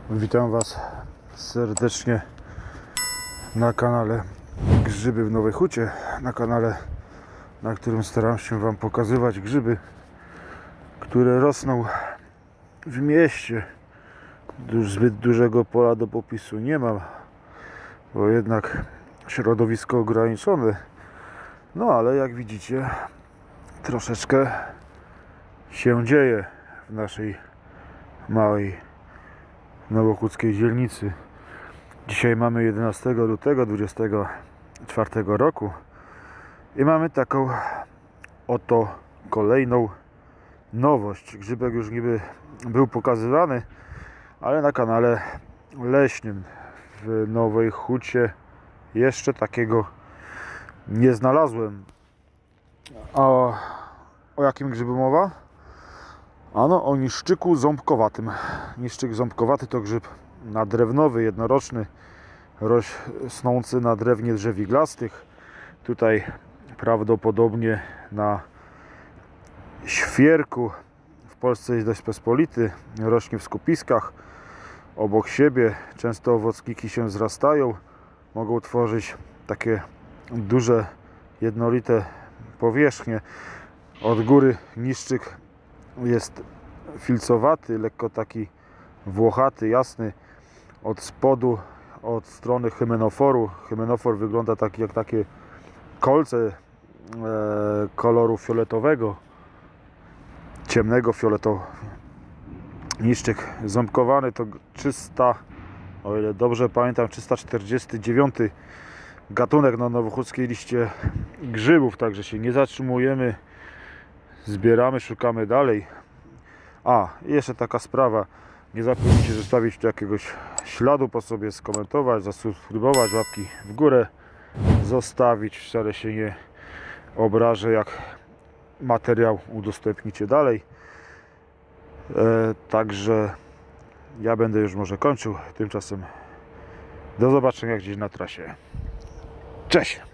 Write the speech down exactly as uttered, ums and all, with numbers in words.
Witam Was serdecznie na kanale Grzyby w Nowej Hucie, na kanale, na którym staram się Wam pokazywać grzyby, które rosną w mieście. Zbyt dużego pola do popisu nie mam, bo jednak środowisko ograniczone. No ale jak widzicie, troszeczkę się dzieje w naszej małej nowochódzkiej dzielnicy. Dzisiaj mamy jedenastego lutego dwudziestego czwartego roku i mamy taką oto kolejną nowość. Grzybek już niby był pokazywany, ale na kanale leśnym w Nowej Hucie jeszcze takiego nie znalazłem. A o jakim grzybu mowa? Ano o niszczyku ząbkowatym. Niszczyk ząbkowaty to grzyb nadrewnowy, jednoroczny, rosnący na drewnie drzew iglastych. Tutaj prawdopodobnie na świerku. W Polsce jest dość pospolity, rośnie w skupiskach obok siebie. Często owocniki się zrastają, mogą tworzyć takie duże, jednolite powierzchnie. Od góry niszczyk jest filcowaty, lekko taki włochaty, jasny. Od spodu, od strony hymenoforu, hymenofor wygląda tak jak takie kolce e, koloru fioletowego, ciemnego fioletowo. Niszczyk ząbkowany to trzysta, o ile dobrze pamiętam, trzysta czterdziesty dziewiąty gatunek na nowochódzkiej liście grzybów, także się nie zatrzymujemy, zbieramy, szukamy dalej. A, jeszcze taka sprawa, nie zapomnijcie zostawić tu jakiegoś śladu po sobie, skomentować, zasubskrybować, łapki w górę zostawić, wcale się nie obrażę, jak materiał udostępnicie dalej. E, także ja będę już może kończył, tymczasem do zobaczenia gdzieś na trasie. Cześć!